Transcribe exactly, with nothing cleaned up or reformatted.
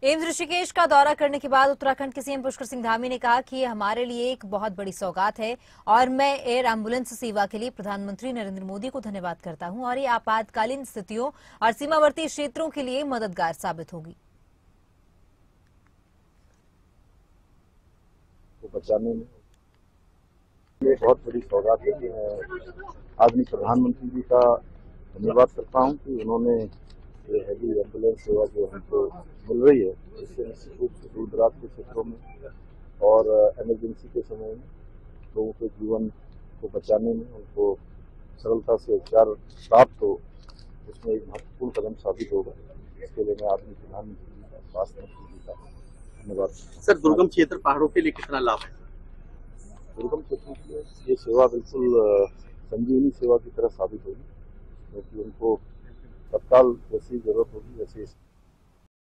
AIIMS Rishikesh का दौरा करने के बाद उत्तराखंड के सीएम पुष्कर सिंह धामी ने कहा कि ये हमारे लिए एक बहुत बड़ी सौगात है और मैं एयर एम्बुलेंस सेवा के लिए प्रधानमंत्री नरेंद्र मोदी को धन्यवाद करता हूं और ये आपातकालीन स्थितियों और सीमावर्ती क्षेत्रों के लिए मददगार साबित होगी। को बचाने में ये बहुत बड़ी सौगात है कि मैं आदमी प्रधानमंत्री जी का धन्यवाद करता हूं कि उन्होंने ये हेली एम्बुलेंस सेवा जो हमको मिल रही है इससे निश्चित रूप से दूर दराज के क्षेत्रों में और इमरजेंसी के समय में लोगों के जीवन को बचाने में उनको सरलता से उपचार प्राप्त हो, उसमें एक महत्वपूर्ण कदम साबित होगा। इसके लिए मैं आदमी प्रधानमंत्री जी का, स्वास्थ्य मंत्री जी का धन्यवाद। सर, दुर्गम क्षेत्र पहाड़ों के लिए कितना लाभ है? दुर्गम क्षेत्रों के लिए ये सेवा बिल्कुल संजीवनी सेवा की तरह साबित होगी, क्योंकि उनको तत्काल जैसी जरूरत होगी वैसे